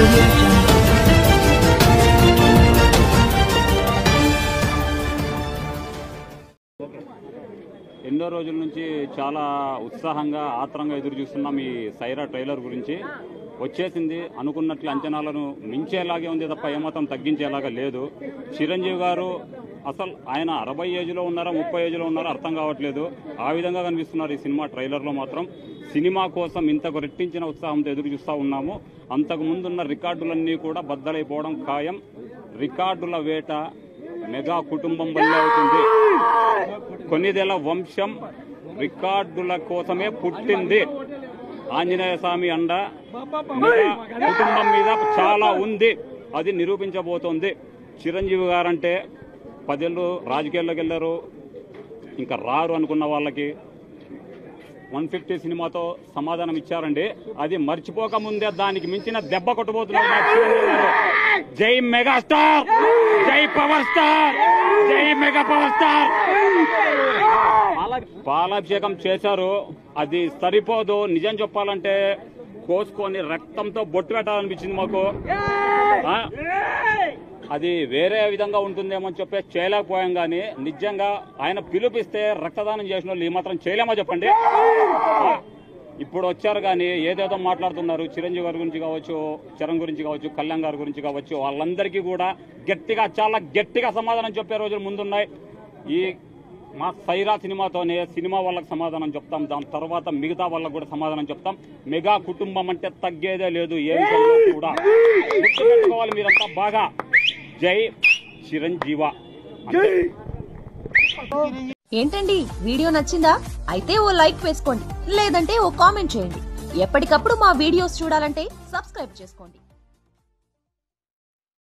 ఎన్నో రోజుల నుంచి చాలా ఉత్సాహంగా ఆత్రంగా ఎదురు చూస్తున్నాం ఈ సైరా ట్రైలర్ గురించి. వచ్చేసింది, అనుకున్నట్లు అంచనాలను మించేలాగే ఉంది తప్ప ఏమాత్రం తగ్గించేలాగా లేదు. చిరంజీవి గారు అసలు ఆయన 60 ఏజ్లో ఉన్నారా 30 ఏజ్లో ఉన్నారా అర్థం కావట్లేదు. ఆ విధంగా కనిపిస్తున్నారు ఈ సినిమా ట్రైలర్లో మాత్రం. సినిమా కోసం ఇంతకు రెట్టించిన ఉత్సాహంతో ఎదురు చూస్తూ ఉన్నాము. అంతకు ముందున్న రికార్డులన్నీ కూడా బద్దలైపోవడం ఖాయం. రికార్డుల వేట మెగా కుటుంబం వల్లే అవుతుంది. కొన్నిదేళ్ల వంశం రికార్డుల కోసమే పుట్టింది. ఆంజనేయ స్వామి అండ మెగా కుటుంబం మీద చాలా ఉంది, అది నిరూపించబోతోంది. చిరంజీవి గారంటే 10 ఏళ్ళు రాజకీయాల్లోకి వెళ్ళారు, ఇంకా రారు అనుకున్న వాళ్ళకి 150 సినిమాతో సమాధానం ఇచ్చారండి. అది మర్చిపోక ముందే దానికి మించిన దెబ్బ కొట్టబోతున్నారు మా చిరంజీవి గారు. జై మెగాస్టార్, జై పవర్ స్టార్, జై మెగా పవర్ స్టార్. పాలాభిషేకం చేశారు, అది సరిపోదు. నిజం చెప్పాలంటే కోసుకొని రక్తంతో బొట్టు పెట్టాలనిపించింది మాకు. అది వేరే విధంగా ఉంటుందేమో అని చెప్పి చేయలేకపోయాం. కానీ నిజంగా ఆయన పిలుపిస్తే రక్తదానం చేసిన వాళ్ళు ఈ మాత్రం చేయలేమో చెప్పండి. ఇప్పుడు వచ్చారు కానీ ఏదేదో మాట్లాడుతున్నారు. చిరంజీవి గారి గురించి కావచ్చు, చరణ్ గురించి కావచ్చు, కళ్యాణ్ గారి గురించి కావచ్చు, వాళ్ళందరికీ కూడా గట్టిగా చాలా గట్టిగా సమాధానం చెప్పే రోజులు ముందున్నాయి. ఈ మా సైరా సినిమాతోనే సినిమా వాళ్ళకి సమాధానం చెప్తాం, దాని తర్వాత మిగతా వాళ్ళకు కూడా సమాధానం చెప్తాం. మెగా కుటుంబం అంటే తగ్గేదే లేదు ఏ విషయంలో కూడా. గుర్తుపెట్టుకోవాలి మీరంతా బాగా. జై చిరంజీవ. ఏంటండి వీడియో నచ్చిందా? అయితే ఓ లైక్ వేసుకోండి, లేదంటే ఓ కామెంట్ చేయండి. ఎప్పటికప్పుడు మా వీడియోస్ చూడాలంటే సబ్స్క్రైబ్ చేసుకోండి.